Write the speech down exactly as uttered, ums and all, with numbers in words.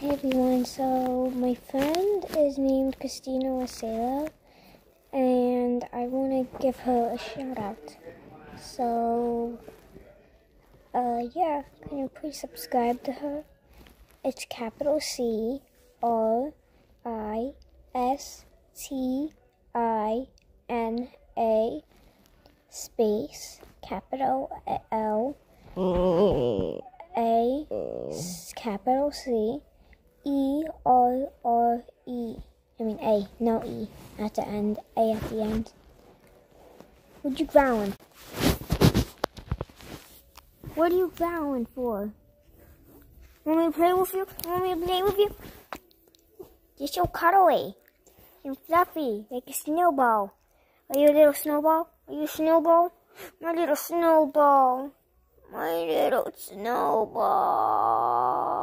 Hey everyone, so my friend is named Christina Wasela, and I want to give her a shout out. So, uh, yeah, can you please subscribe to her? It's capital C R I S T I N A space capital L A capital C E R R E. I mean A, no E at the end. A at the end. What you growling? What are you growling for? Want me to play with you? Want me to play with you? You're so cuddly. You're fluffy, like a snowball. Are you a little snowball? Are you a snowball? My little snowball. My little snowball.